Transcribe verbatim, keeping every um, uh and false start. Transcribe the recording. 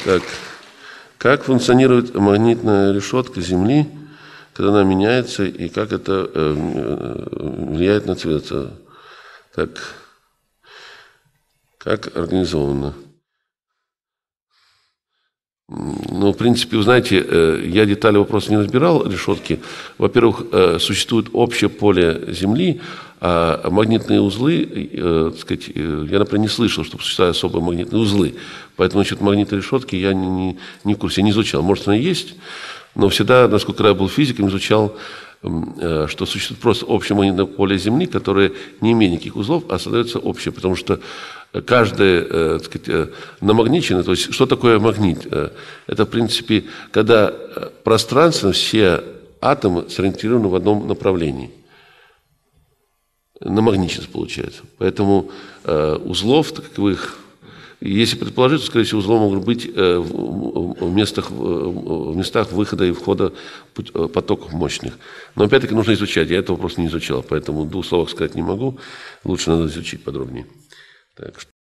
Так, как функционирует магнитная решетка Земли, когда она меняется, и как это э, влияет на цвет? Так, как организовано? Ну, в принципе, вы знаете, я детали вопроса не разбирал, решетки. Во-первых, существует общее поле Земли, а магнитные узлы, так сказать, я, например, не слышал, чтобы существовали особые магнитные узлы. Поэтому насчет магнитной решетки я не, не, не в курсе, я не изучал. Может, она и есть, но всегда, насколько я был физиком, изучал, что существует просто общее магнитное поле Земли, которое не имеет никаких узлов, а создается общее, потому что каждое, так сказать, намагничено, то есть что такое магнит? Это, в принципе, когда пространственно все атомы сориентированы в одном направлении. Намагниченность получается. Поэтому узлов таковых, если предположить, то, скорее всего, узлом могут быть в местах, в местах выхода и входа потоков мощных. Но опять-таки нужно изучать. Я этого просто не изучал, поэтому в двух словах сказать не могу. Лучше надо изучить подробнее. Так.